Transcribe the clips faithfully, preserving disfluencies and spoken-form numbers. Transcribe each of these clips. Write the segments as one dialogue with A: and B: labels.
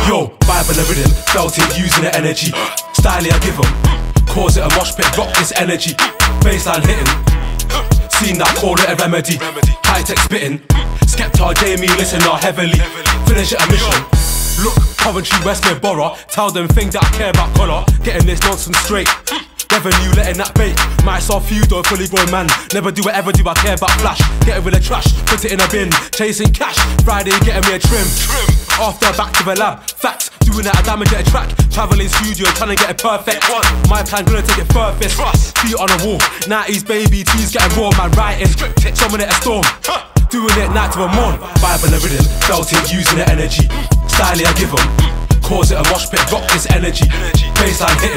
A: Yo, vibe and the rhythm, felt it using the energy. Style I give 'em, cause it a mosh pit, rock this energy. Baseline hitting, seen that, call it a remedy. High tech spitting, Skepta, Jamie, listen now heavily. Finish it a mission. Look, Coventry, Westmere Borough, tell them thing that I care about colour. Getting this nonsense straight. Revenue, letting that bait. Myself, feud or fully grown man. Never do whatever do I care about flash. Getting rid of trash, put it in a bin. Chasing cash, Friday getting me a trim. After back to the lab, facts. Doing that I damage at a track. Traveling studio, trying to get it perfect. My plan gonna take it furthest. Feet on the wall, nineties baby, tees getting raw, man writing. Someone at a storm. Doing it night to the morn. Vibe and the rhythm, felt it using the energy. Style I give 'em, cause it a mosh pit, rock this energy. Baseline hitting,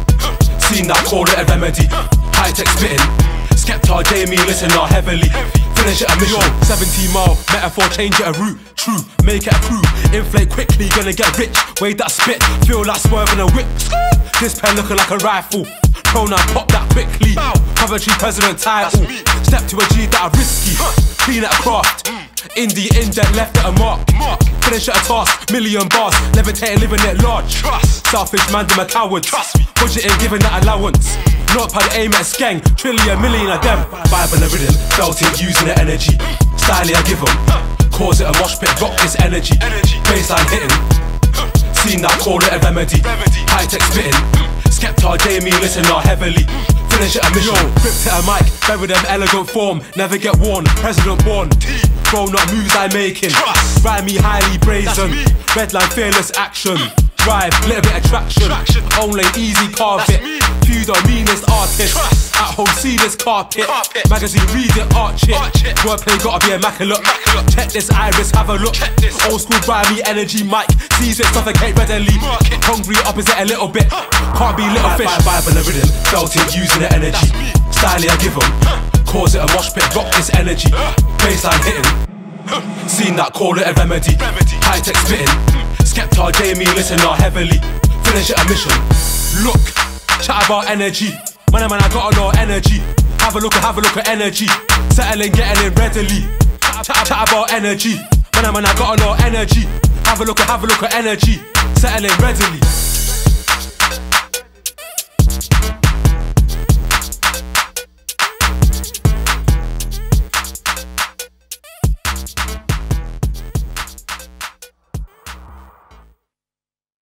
A: seen that, call it a remedy. High tech spitting, Skepta, Jamie, listen now heavily. Finish it a mission. seventeen mile, metaphor, change it a route. True, make it a crew. Inflate quickly, gonna get rich. Wade that spit, feel like swerving a whip. This pen looking like a rifle. Pronoun, pop that quickly. Coventry president title. Step to a G that are risky. Clean at a craft. Indie indent left at a mark. Finish at a task. Million bars. Levitating, living it large. Selfish man, them a coward. Budgeting, giving that allowance. Not pad aim at a skeng. Trillion, million of them. Vibe and the rhythm, felt it using the energy. Style I give 'em, cause it a mosh pit, rock this energy. Baseline hitting, seen that, call it a remedy. High tech spitting, Skepta, Jamie, listen now heavily. Finish it a mission. Gripped at a mic, bury them elegant form. Never get worn, president born. Grown up moves I'm making. Ride me highly brazen. Redline fearless action. Drive, little bit of traction. Only easy carpet. Feud on meanest artist. At home see this carpet. Magazine read it, art shit. Wordplay gotta be immaculate. Check this iris, have a look. Old school grimy energy mic. Sees it suffocate readily. Hungry opposite a little bit. Can't be little fish. Vibe and the rhythm, felt it using the energy. Style I give 'em, cause it a mosh pit, rock this energy. Baseline hitting, seen that, call it a remedy. High tech spitting, Skepta, Jamie, listen now heavily. Finish it a mission. Look, chat about energy. Man, man, I got a lot of energy. Have a look at, have a look at energy. Settling, getting in readily. Chat, chat about energy. Man, man, I got a lot of energy. Have a look at, have a look at energy. Settling readily.